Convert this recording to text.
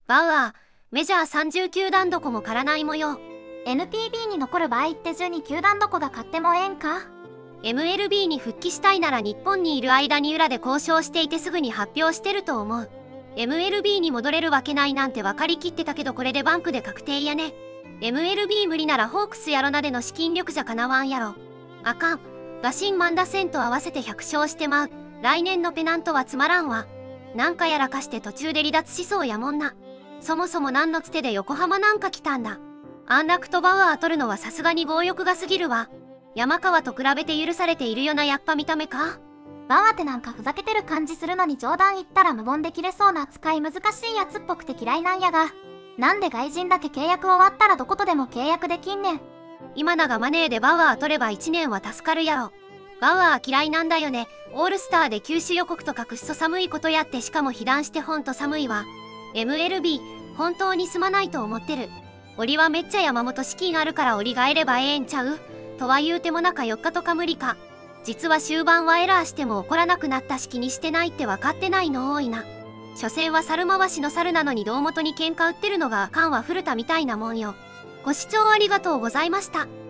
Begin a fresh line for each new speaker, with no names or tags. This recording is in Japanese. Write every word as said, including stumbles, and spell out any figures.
バウアー、メジャーさんじゅうきゅうだんどこも狩らない模様。
エヌピービー に残る場合ってじゅうに球団どこが買ってもええんか？
エムエルビー に復帰したいなら日本にいる間に裏で交渉していてすぐに発表してると思う。エムエルビー に戻れるわけないなんて分かりきってたけどこれでバンクで確定やね。エムエルビー 無理ならホークスやろなでの資金力じゃかなわんやろ。あかん。打診万打線と合わせてひゃく勝してまう。来年のペナントはつまらんわ。なんかやらかして途中で離脱しそうやもんな。そもそも何のつてで横浜なんか来たんだ。アンラクとバウアー取るのはさすがに強欲が過ぎるわ。山川と比べて許されているよなやっぱ見た目か。
バウアーってなんかふざけてる感じするのに冗談言ったら無言で切れそうな扱い難しいやつっぽくて嫌いなんやが。なんで外人だけ契約終わったらどことでも契約できんねん。
今永マネーでバウアー取ればいちねんは助かるやろ。バウアー嫌いなんだよね。オールスターで球種予告とかくっそ寒いことやってしかも被弾してほんと寒いわ。エムエルビー 本当にすまないと思ってる。俺はめっちゃ山本資金あるから俺がえればええんちゃうとは言うても中よっかとか無理か。実は終盤はエラーしても怒らなくなったし気にしてないって分かってないの多いな。所詮は猿回しの猿なのに胴元に喧嘩売ってるのがあかんは古田みたいなもんよ。ご視聴ありがとうございました。